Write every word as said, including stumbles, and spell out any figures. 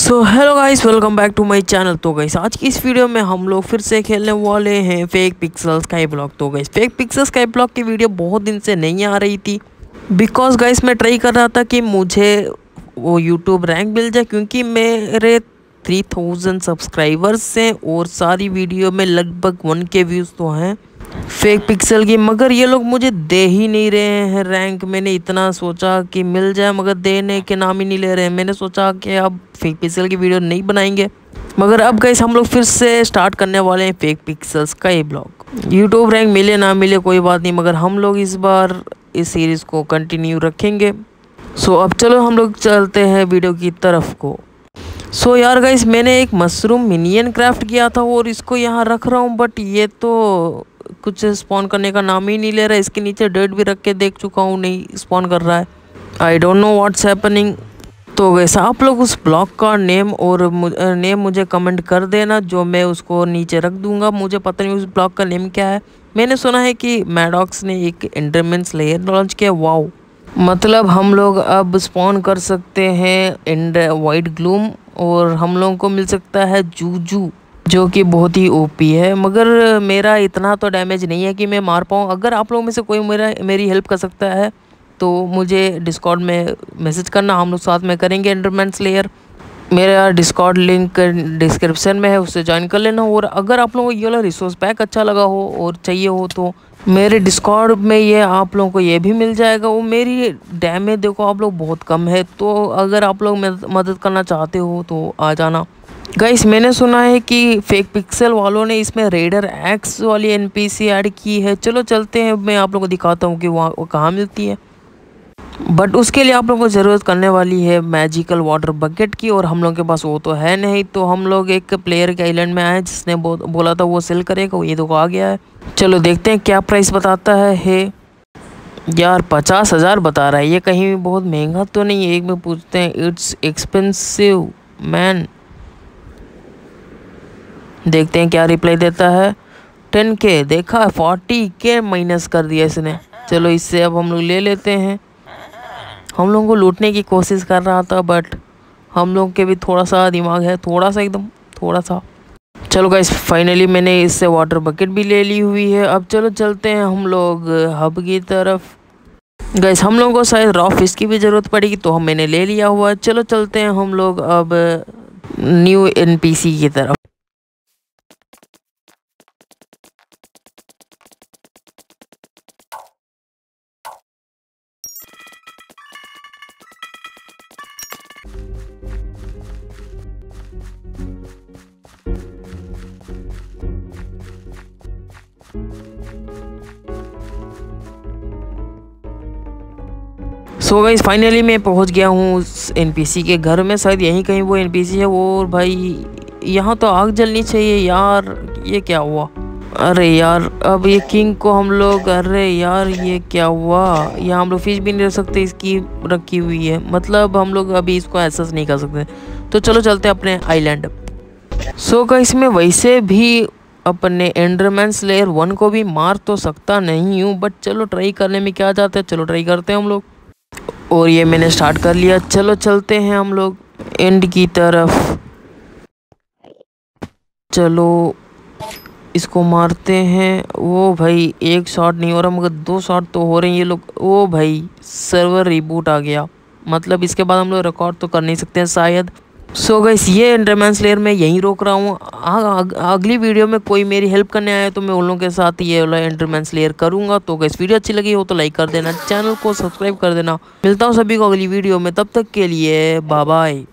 So hello guys, welcome back to my channel. तो guys आज की इस वीडियो में हम लोग फिर से खेलने वाले हैं फेक पिक्सल स्काई ब्लॉक। तो guys Fake Pixel Sky Block की वीडियो बहुत दिन से नहीं आ रही थी बिकॉज गाइस मैं ट्राई कर रहा था कि मुझे वो यूट्यूब रैंक मिल जाए, क्योंकि मेरे थ्री थाउजेंड सब्सक्राइबर्स हैं और सारी वीडियो में लगभग वन के व्यूज़ तो हैं फेक पिक्सल की, मगर ये लोग मुझे दे ही नहीं रहे हैं रैंक। मैंने इतना सोचा कि मिल जाए मगर देने के नाम ही नहीं ले रहे हैं। मैंने सोचा कि अब फेक पिक्सल की वीडियो नहीं बनाएंगे, मगर अब गाइस हम लोग फिर से स्टार्ट करने वाले हैं फेक पिक्सल्स का ये ब्लॉग। यूट्यूब रैंक मिले ना मिले कोई बात नहीं, मगर हम लोग इस बार इस सीरीज़ को कंटिन्यू रखेंगे। सो अब चलो हम लोग चलते हैं वीडियो की तरफ को। सो यार गाइस मैंने एक मशरूम मिनियन क्राफ्ट किया था और इसको यहाँ रख रहा हूँ, बट ये तो कुछ स्पॉन करने का नाम ही नहीं ले रहा है। इसके नीचे डेट भी रख के देख चुका हूँ, नहीं स्पॉन कर रहा है। I don't know what's happening. तो वैसा आप लोग उस ब्लॉक का नेम और नेम मुझे कमेंट कर देना, जो मैं उसको नीचे रख दूंगा। मुझे पता नहीं उस ब्लॉक का नेम क्या है। मैंने सुना है कि मैडॉक्स ने एक एंडरमैन स्लेयर लॉन्च किया। वाओ, मतलब हम लोग अब स्पॉन कर सकते हैं एंड वाइट ग्लूम और हम लोगों को मिल सकता है जूजू, जो कि बहुत ही ओपी है। मगर मेरा इतना तो डैमेज नहीं है कि मैं मार पाऊँ। अगर आप लोगों में से कोई मेरा मेरी हेल्प कर सकता है तो मुझे डिस्कॉर्ड में मैसेज करना, हम लोग साथ में करेंगे एंडरमैन स्लेयर। मेरा डिस्कॉर्ड लिंक डिस्क्रिप्शन में है, उससे ज्वाइन कर लेना। और अगर आप लोगों को ये वाला रिसोर्स पैक अच्छा लगा हो और चाहिए हो तो मेरे डिस्कॉर्ड में ये आप लोगों को ये भी मिल जाएगा। वो मेरी डैमेज देखो आप लोग बहुत कम है, तो अगर आप लोग मदद करना चाहते हो तो आ जाना। गाइस मैंने सुना है कि फेक पिक्सल वालों ने इसमें रेडर एक्स वाली एनपीसी ऐड की है। चलो चलते हैं, मैं आप लोगों को दिखाता हूँ कि वहाँ वो कहाँ मिलती है। बट उसके लिए आप लोगों को ज़रूरत करने वाली है मैजिकल वाटर बकेट की, और हम लोगों के पास वो तो है नहीं। तो हम लोग एक प्लेयर के आइलैंड में आए जिसने बो, बोला था वो सेल करेगा, वो ये तो आ गया है। चलो देखते हैं क्या प्राइस बताता है, है। यार पचास हज़ार बता रहा है, ये कहीं भी बहुत महंगा तो नहीं है। एक में पूछते हैं, इट्स एक्सपेंसिव मैन। देखते हैं क्या रिप्लाई देता है। टेन के देखा, फोर्टी के माइनस कर दिया इसने। चलो इससे अब हम लोग ले लेते हैं। हम लोगों को लूटने की कोशिश कर रहा था, बट हम लोग के भी थोड़ा सा दिमाग है, थोड़ा सा एकदम थोड़ा सा। चलो गाइस फाइनली मैंने इससे वाटर बकेट भी ले ली हुई है। अब चलो चलते हैं हम लोग हब की तरफ। गाइस हम लोगों को शायद रॉ फिश की भी ज़रूरत पड़ेगी, तो हम मैंने ले लिया हुआ है। चलो चलते हैं हम लोग अब न्यू एनपीसी की तरफ। सो गाइस फाइनली मैं पहुंच गया हूँ उस एनपीसी के घर में। शायद यहीं कहीं वो एनपीसी है वो। और भाई यहाँ तो आग जलनी चाहिए यार, ये क्या हुआ? अरे यार अब ये किंग को हम लोग, अरे यार ये क्या हुआ? यहाँ हम लोग फिश भी नहीं रख सकते, इसकी रखी हुई है। मतलब हम लोग अभी इसको एसेस नहीं कर सकते। तो चलो चलते हैं अपने आइलैंड। सो गाइस मैं वैसे भी अपने एंडरमैन स्लेयर वन को भी मार तो सकता नहीं हूँ, बट चलो ट्राई करने में क्या जाता है। चलो ट्राई करते हैं हम लोग। और ये मैंने स्टार्ट कर लिया। चलो चलते हैं हम लोग एंड की तरफ। चलो इसको मारते हैं। वो भाई एक शॉट नहीं हो रहा, मगर दो शॉट तो हो रहे हैं ये लोग। ओ भाई सर्वर रिबूट आ गया, मतलब इसके बाद हम लोग रिकॉर्ड तो कर नहीं सकते हैं शायद। सो गाइस ये एंडरमैन स्लेयर मैं यहीं रोक रहा हूँ। अगली वीडियो में कोई मेरी हेल्प करने आया तो मैं उन लोगों के साथ ये वाला एंडरमैन स्लेयर करूँगा। तो गाइस वीडियो अच्छी लगी हो तो लाइक कर देना, चैनल को सब्सक्राइब कर देना। मिलता हूँ सभी को अगली वीडियो में, तब तक के लिए बाय बाय।